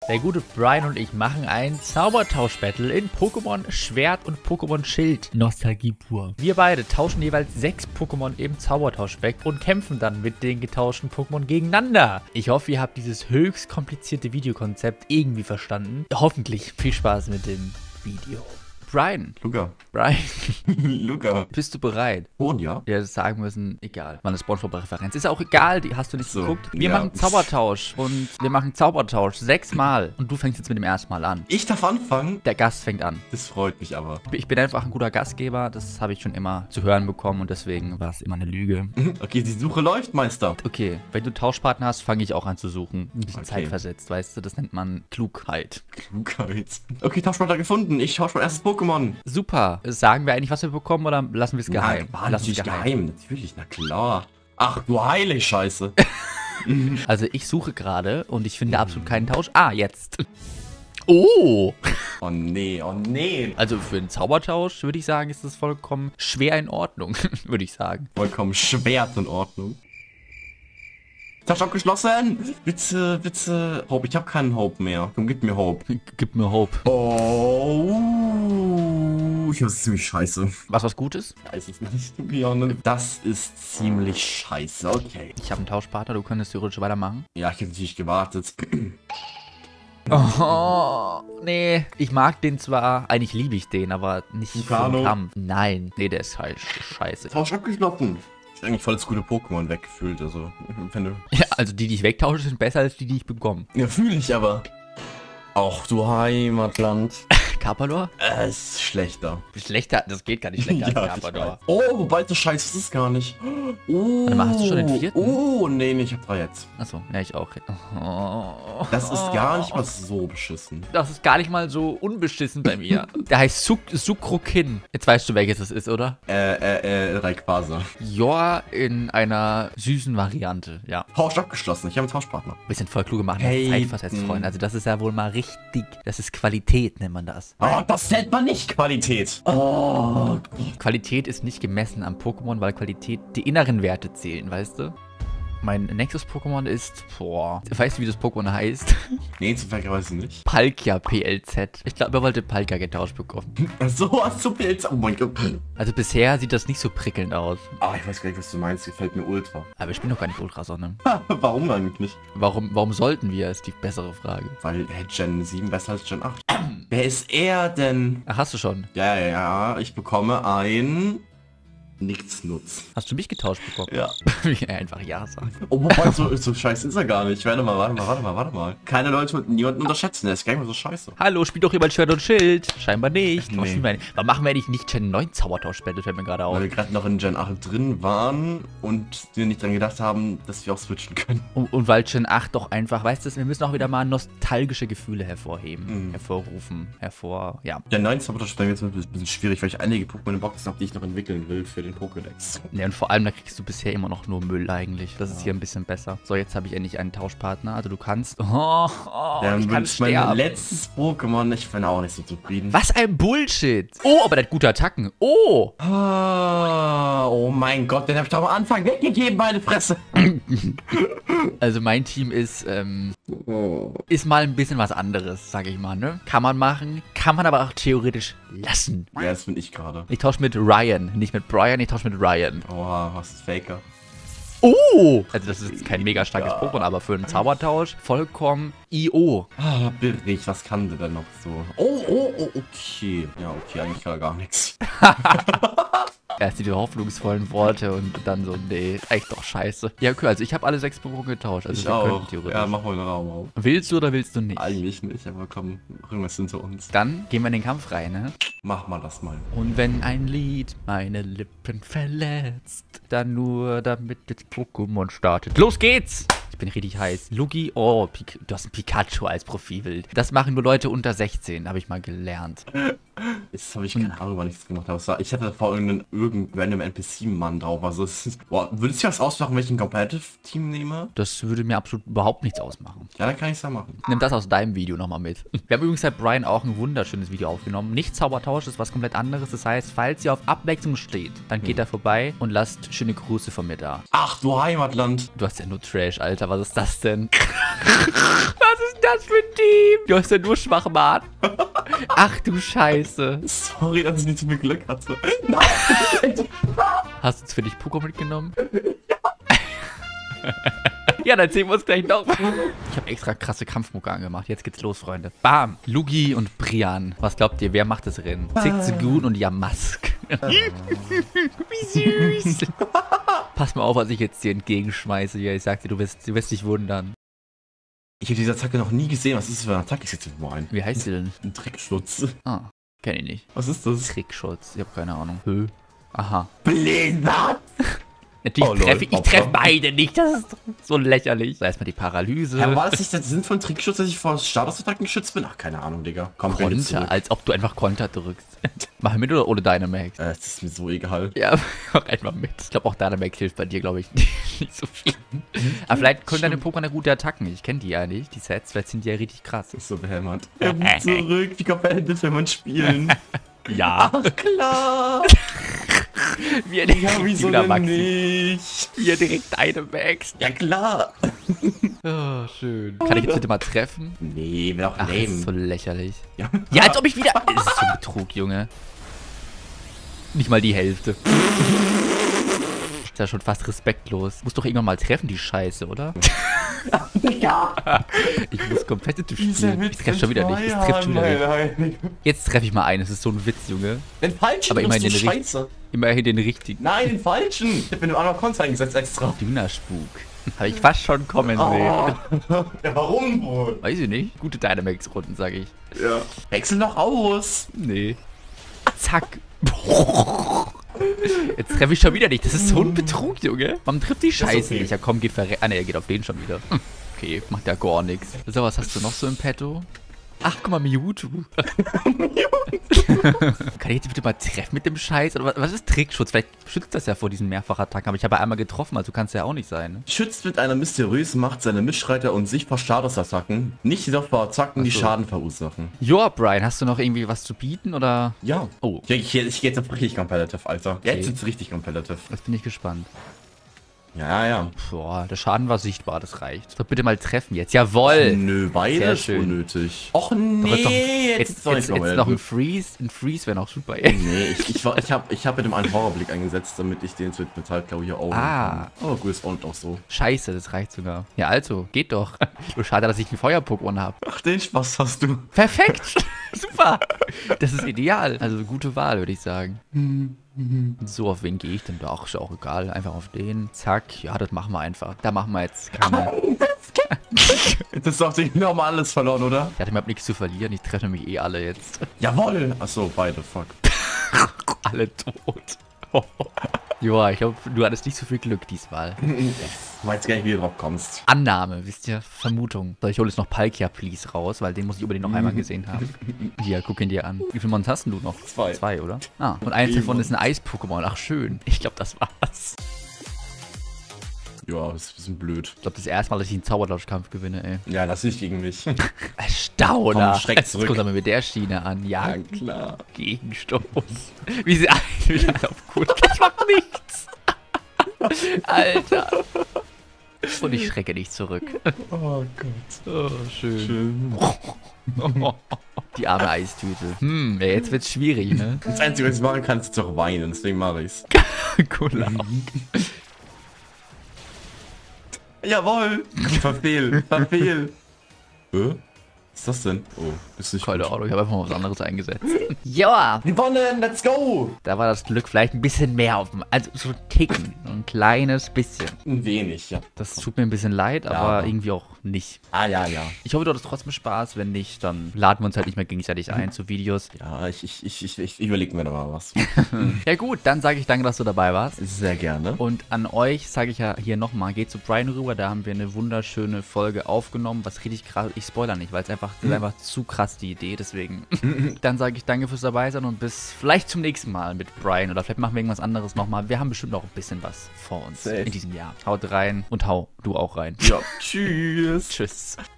Der gute Brian und ich machen ein Zaubertausch-Battle in Pokémon Schwert und Pokémon Schild. Nostalgie pur. Wir beide tauschen jeweils 6 Pokémon im Zaubertausch weg und kämpfen dann mit den getauschten Pokémon gegeneinander. Ich hoffe, ihr habt dieses höchst komplizierte Videokonzept irgendwie verstanden. Hoffentlich viel Spaß mit dem Video. Brian. Luca. Brian. Luca. Bist du bereit? Und ja? Ja, das sagen müssen, egal. War eine Spongebob-Referenz. Ist auch egal, die hast du nicht geguckt. Wir machen Zaubertausch und wir machen Zaubertausch 6 Mal. Und du fängst jetzt mit dem ersten Mal an. Ich darf anfangen? Der Gast fängt an. Das freut mich aber. Ich bin einfach ein guter Gastgeber, das habe ich schon immer zu hören bekommen und deswegen war es immer eine Lüge. Okay, die Suche läuft, Meister. Okay, wenn du Tauschpartner hast, fange ich auch an zu suchen. Ein bisschen zeitversetzt, weißt du, das nennt man Klugheit. Klugheit. Okay, Tauschpartner gefunden. Ich tausche mein erstes Pokémon. Super. Sagen wir eigentlich, was wir bekommen oder lassen wir es geheim? Nein, natürlich geheim. Natürlich, na klar. Ach du heilige Scheiße. Also ich suche gerade und ich finde absolut keinen Tausch. Ah, jetzt. Oh! Oh nee, oh nee. Also für einen Zaubertausch würde ich sagen, ist das vollkommen schwer in Ordnung, würde ich sagen. Vollkommen schwer in Ordnung. Tausch abgeschlossen. Bitte, bitte. Hope, ich habe keinen Hope mehr. Komm, gib mir Hope. Gib mir Hope. Oh, ich hab's ziemlich scheiße. Was Gutes? Ich weiß es nicht. Das ist ziemlich scheiße. Okay. Ich habe einen Tauschpartner, du könntest theoretisch weitermachen. Ja, ich habe natürlich gewartet. Oh, nee. Ich mag den zwar, eigentlich liebe ich den, aber nicht für den Kampf. Nein. Nee, der ist halt scheiße. Tausch abgeschlossen. Ich eigentlich voll das gute Pokémon weggefühlt, also wenn du... Ja, also die ich wegtausche, sind besser als die ich bekomme. Ja, fühle ich aber. Ach du Heimatland. Carpador? Ist schlechter. Schlechter? Das geht gar nicht schlechter als Carpador. Oh, wobei so scheiße ist es gar nicht. Oh. Warte mal, hast du schon den 4.? Oh, nee, ich hab 3 jetzt. Achso, ja, ich auch. Oh. Das ist gar nicht mal so beschissen. Das ist gar nicht mal so unbeschissen bei mir. Der heißt Sukrokin. Jetzt weißt du, welches es ist, oder? Rayquaza. Ja, in einer süßen Variante, ja. Tausch abgeschlossen, ich habe einen Tauschpartner. Wir sind voll klug gemacht, hey, zeitversetzt, Freunde. Also das ist ja wohl mal richtig, das ist Qualität, nennt man das. Oh, das nennt man nicht Qualität. Oh. Qualität ist nicht gemessen am Pokémon, weil Qualität die inneren Werte zählen, weißt du? Mein nächstes Pokémon ist, weißt du, wie das Pokémon heißt? Nee, zufälligerweise nicht. Palkia PLZ. Ich glaube, er wollte Palkia getauscht bekommen. So hast du PLZ. Oh mein Gott. Also bisher sieht das nicht so prickelnd aus. Ah, ich weiß gar nicht, was du meinst. Gefällt mir Ultra. Aber ich bin doch gar nicht Ultrasonne. Warum eigentlich nicht? Warum sollten wir, ist die bessere Frage. Weil Gen 7 besser als Gen 8. Wer ist er denn? Ach, hast du schon? Ja, ich bekomme ein... Nichtsnutz. Hast du mich getauscht bekommen? Ja. Ich einfach ja sagen. Oh, wobei, so scheiße ist er gar nicht. Warte mal. Keine Leute, niemanden unterschätzen, der ist gar nicht mehr so scheiße. Hallo, spielt doch jemand Schwert und Schild? Scheinbar nicht. Nee. Warum machen wir eigentlich nicht Gen 9 Zaubertausch-Battle? Fällt mir gerade auf. Weil wir gerade noch in Gen 8 drin waren und wir nicht dran gedacht haben, dass wir auch switchen können. Und weil Gen 8 doch einfach, weißt du, wir müssen auch wieder mal nostalgische Gefühle hervorheben, hervorrufen, ja. Gen 9 Zaubertausch ist jetzt ein bisschen schwierig, weil ich einige Pokémon in Boxen habe, die ich noch entwickeln will für den Pokédex. Ja, und vor allem, da kriegst du bisher immer noch nur Müll eigentlich. Das ist hier ein bisschen besser. So, jetzt habe ich endlich einen Tauschpartner. Also du kannst... ich kann mein letztes Pokémon, ich bin auch nicht so zufrieden. Was ein Bullshit! Oh, aber der hat gute Attacken. Oh! Oh mein Gott, den habe ich doch am Anfang weggegeben, meine Fresse. Also mein Team ist mal ein bisschen was anderes, sage ich mal, ne? Kann man machen, kann man aber auch theoretisch lassen. Ja, das bin ich gerade. Ich tausche mit Ryan, nicht mit Brian, ich tausche mit Ryan. Oha, was ist Faker? Oh! Also das ist jetzt kein mega starkes Pokémon, aber für einen Zaubertausch vollkommen IO. Ah, billig, was kann der denn noch so? Oh, okay. Ja, okay, eigentlich kann er gar nichts. Erst die hoffnungsvollen Worte und dann so, nee, echt doch scheiße. Ja, okay, also ich habe alle 6 Pokémon getauscht. Also ich auch. Ja, mach mal einen Raum auf. Willst du oder willst du nicht? Eigentlich nicht, aber komm, irgendwas hinter uns. Dann gehen wir in den Kampf rein, ne? Mach mal das mal. Und wenn ein Lied meine Lippen verletzt, dann nur damit das Pokémon startet. Los geht's! Ich bin richtig heiß. Lugi, oh, du hast ein Pikachu als Profilbild. Das machen nur Leute unter 16, habe ich mal gelernt. Jetzt habe ich keine Ahnung, wann ich das gemacht habe. Ich hatte vor irgendeinen random NPC-Mann drauf. Also es ist, boah, würde es dir was ausmachen, wenn ich ein Competitive-Team nehme? Das würde mir absolut überhaupt nichts ausmachen. Ja, dann kann ich es ja machen. Nimm das aus deinem Video nochmal mit. Wir haben übrigens seit Brian auch ein wunderschönes Video aufgenommen. Nicht Zaubertausch, ist was komplett anderes. Das heißt, falls ihr auf Abwechslung steht, dann geht da vorbei und lasst schöne Grüße von mir da. Ach du Heimatland. Du hast ja nur Trash, Alter. Alter, was ist das denn? Was ist das für ein Team? Du hast ja nur Schwachmat. Ach du Scheiße. Sorry, dass ich nicht so viel Glück hatte. Nein. Hast du jetzt für dich Pokémon mitgenommen? Ja, dann sehen wir uns gleich noch. Ich habe extra krasse Kampfmucke angemacht. Jetzt geht's los, Freunde. Bam. Lugi und Brian. Was glaubt ihr, wer macht das Rennen? Zigzagoon und Yamask. Wie süß. Pass mal auf, was ich jetzt dir entgegenschmeiße hier. Ich sag dir, du wirst dich wundern. Ich habe diese Attacke noch nie gesehen. Was ist das für eine Attacke? Ich setze mal ein. Wie heißt sie denn? Ein Trickschutz. Ah, kenn ich nicht. Was ist das? Trickschutz. Ich habe keine Ahnung. Aha. Blizzard! Natürlich ich treffe beide nicht. Das ist so lächerlich. So, erstmal die Paralyse. Ja, war das nicht der Sinn von Trickschutz, dass ich vor Statusattacken geschützt bin? Ach, keine Ahnung, Digga. Komm, Konter, als ob du einfach Konter drückst. Mach mit oder ohne Dynamax? Das ist mir so egal. Ja, mach einfach mit. Ich glaube auch Dynamax hilft bei dir, glaube ich, nicht so viel. Aber vielleicht können deine Pokémon ja gute Attacken. Ich kenne die ja nicht, die Sets. Vielleicht sind die ja richtig krass. Das ist so behämmert. Zurück, wie competitive will man spielen? Ja. Ach, klar. Ja, wieso denn nicht? Hier direkt Dynamax. Ja, klar. Oh, schön. Kann ich jetzt bitte mal treffen? Nee, wäre auch Ach, das ist lame. so lächerlich. Ja. Ja, als ob ich wieder... Das ist so ein Betrug, Junge. Nicht mal die Hälfte. Ist ja schon fast respektlos. Muss doch irgendwann mal treffen, die Scheiße, oder? Ja. Ich muss competitive spielen. Ich treffe schon wieder nicht. Ich treffe schon wieder nicht. Jetzt treffe ich mal einen. Das ist so ein Witz, Junge. Den falschen, aber immerhin du den Scheiße. Immerhin den richtigen. Nein, den falschen. Ich hab mir einen anderen Konter eingesetzt extra. Dünnerspuk. Habe ich fast schon kommen sehen. Ja, warum wohl? Weiß ich nicht. Gute Dynamax-Runden, sag ich. Ja. Wechsel doch aus. Nee. Zack. Jetzt treffe ich schon wieder nicht. Das ist so ein Betrug, Junge. Warum trifft die Scheiße nicht? Ja komm, geh verrecken. Ah ne, er geht auf den schon wieder. Okay, macht ja gar nichts. So, was hast du noch so im Petto? Ach, guck mal, Mewtwo. Kann ich jetzt bitte mal treffen mit dem Scheiß? Oder was ist Trickschutz? Vielleicht schützt das ja vor diesen Mehrfachattacken. Aber ich habe ja einmal getroffen, also kann es ja auch nicht sein. Ne? Schützt mit einer mysteriösen Macht seine Mitstreiter und sich vor Statusattacken. Nicht jedoch vor Attacken, die Schaden verursachen. Joa, Brian, hast du noch irgendwie was zu bieten, oder? Ja. Oh. Ich gehe jetzt auf richtig competitive, Alter. Okay. Jetzt wird's richtig competitive. Jetzt bin ich gespannt. Ja. Boah, der Schaden war sichtbar, das reicht. So, bitte mal treffen jetzt. Jawohl! Nö, beides unnötig. Och nee, jetzt noch ein Freeze. Ein Freeze wäre noch super. Nee, ich hab mit dem einen Horrorblick eingesetzt, damit ich den mit Metallklau hier auch kann. Oh, gut, ist auch so. Scheiße, das reicht sogar. Ja, also, geht doch. Nur schade, dass ich ein Feuer-Pokémon habe. Ach, den Spaß hast du. Perfekt! Super! Das ist ideal. Also, gute Wahl, würde ich sagen. So, auf wen gehe ich denn? Doch, ist auch egal. Einfach auf den. Zack. Ja, das machen wir einfach. Da machen wir jetzt keine... Das ist doch nochmal alles verloren, oder? Ich hatte überhaupt nichts zu verlieren. Ich treffe nämlich eh alle jetzt. Jawohl! Achso, beide, fuck. Alle tot. Joa, ich glaube, du hattest nicht so viel Glück diesmal. Ich weiß gar nicht, wie du drauf kommst. Annahme, wisst ihr? Vermutung. So, ich hole jetzt noch Palkia, please, raus, weil den muss ich unbedingt noch einmal gesehen haben. Hier, guck ihn dir an. Wie viele Mons hast denn du noch? Zwei, oder? Ah, und eins davon ist ein Eis-Pokémon. Ach, schön. Ich glaube, das war's. Ja, das ist ein bisschen blöd. Ich glaube, das erste Mal, dass ich einen Zaubertauschkampf gewinne, ey. Ja, das nicht gegen mich. Erstauner. Komm, schreck zurück. Jetzt kommt er mit der Schiene an. Ja, klar. Gegenstoß. Wie sie wieder auf gut. Das macht nichts. Alter. Und ich schrecke nicht zurück. Oh Gott. Oh, schön. Die arme Eistüte. Ja, jetzt wird's schwierig, ne? Das Einzige, was ich machen kann, ist doch weinen. Deswegen mache ich's. Cool. Jawohl! Verfehl! Was ist das denn? Oh, ist nicht Keine gut. Ahnung, ich habe einfach mal was anderes eingesetzt. Ja! Gewonnen! Let's go! Da war das Glück vielleicht ein bisschen mehr auf dem... Also so ein Ticken. Ein kleines bisschen. Ein wenig, ja. Das tut mir ein bisschen leid, aber irgendwie auch nicht. Ja. Ich hoffe, du hattest trotzdem Spaß. Wenn nicht, dann laden wir uns halt nicht mehr gegenseitig ein zu Videos. Ja, ich überlege mir da mal was. Ja gut, dann sage ich danke, dass du dabei warst. Sehr gerne. Und an euch sage ich ja hier nochmal, geht zu Brian rüber, da haben wir eine wunderschöne Folge aufgenommen, was richtig krass, ich spoilere nicht, weil es einfach, das ist einfach zu krass die Idee, deswegen. Dann sage ich danke fürs dabei sein und bis vielleicht zum nächsten Mal mit Brian oder vielleicht machen wir irgendwas anderes nochmal. Wir haben bestimmt noch ein bisschen was vor uns in diesem Jahr. Haut rein und hau du auch rein. Ja, tschüss. Tschüss.